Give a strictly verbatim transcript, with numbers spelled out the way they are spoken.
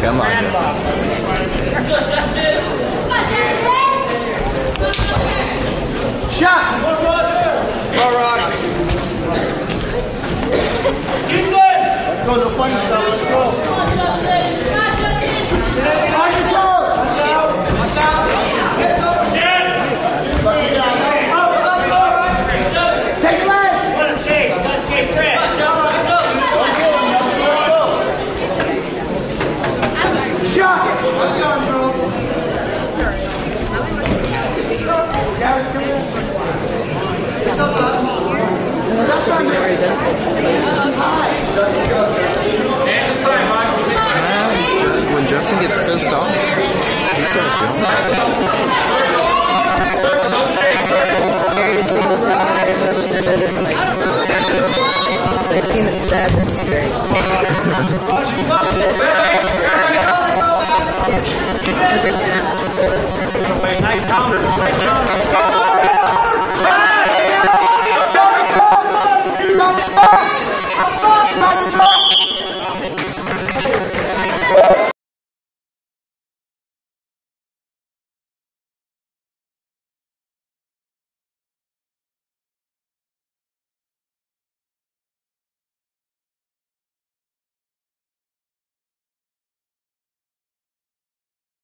干嘛去？ Shot! All right. Let's go to the funny stuff. Let's go. On your toes. Watch out. Take a leg. Gotta escape. Gotta escape, Fred. Shot! Let's go, bro. Guys, come in. When Justin gets pissed off, he starts I've seen it sad, that's scary. Nice counter. Nice counter.